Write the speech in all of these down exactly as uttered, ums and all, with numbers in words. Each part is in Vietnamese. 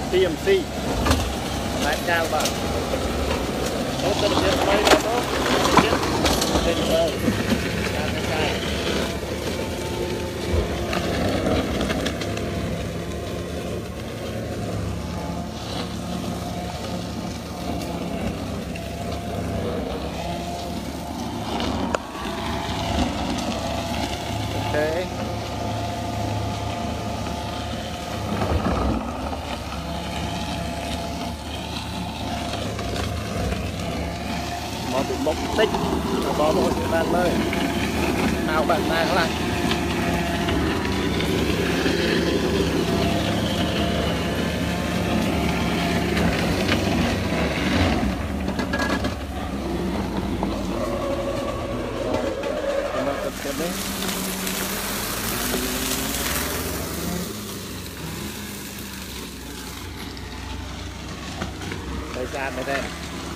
tê em xê lại cao vào tốt cho được quay ra tốt lên bờ ra cái cây ok bị mốc tích nó có một cái bàn nơi nào bạn nào lại thời gian này đây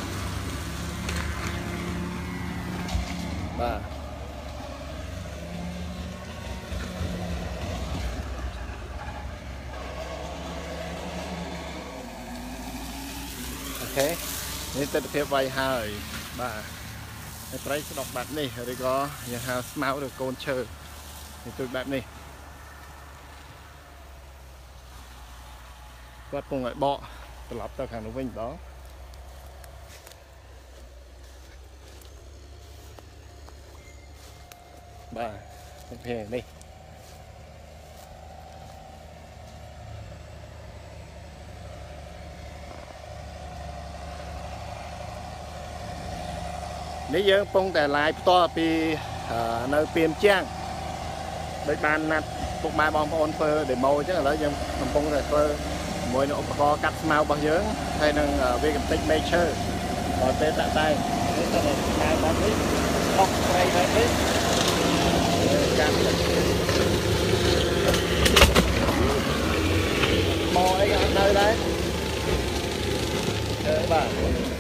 ba okនេះទិដ្ឋភាពវាយហើយបាទតែត្រីស្ដុកបែបនេះឬក៏យ៉ាងហៅស្មៅឬកូនឈើនេះទូចបែបនេះគាត់ពងឲ្យបកត្រឡប់ទៅខាងនោះវិញម្ដងបាទអូខេនេះនេះយើងកំពុងតែឡាយផ្ទាល់ពីនៅពីមជាងដោយបានណាត់ពុកម៉ែបងប្អូនធ្វើ demo អញ្ចឹងឥឡូវយើងកំពុងតែធ្វើជាមួយនឹងឧបករណ៍កាត់ស្មៅរបស់យើងហើយនឹងវាកំតិច nature ដល់ពេលតាក់តែនេះទៅខ្សែបាត់នេះអុកត្រីបែបនេះចាំមកអីក៏អត់នៅដែរអឺបាទ